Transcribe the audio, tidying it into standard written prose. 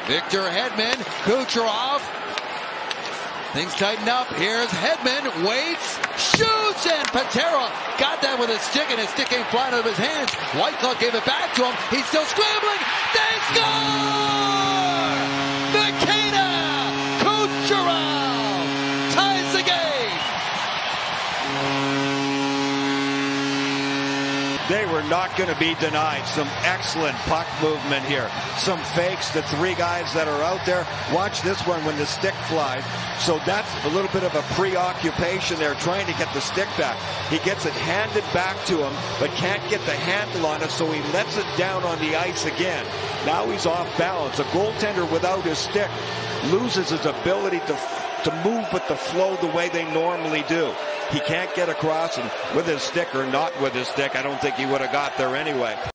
Victor Hedman, Kucherov. Things tighten up. Here's Hedman, waits, shoots, and Patera got that with a stick, and his stick came flying out of his hands. Whitecloud gave it back to him. He's still scrambling. They score! Nikita Kucherov ties the game. They were not going to be denied. Some excellent puck movement here. Some fakes, the three guys that are out there. Watch this one when the stick flies. So that's a little bit of a preoccupation there, trying to get the stick back. He gets it handed back to him, but can't get the handle on it, so he lets it down on the ice again. Now he's off balance. A goaltender without his stick loses his ability to move with the flow the way they normally do. He can't get across, and with his stick or not with his stick, I don't think he would have got there anyway.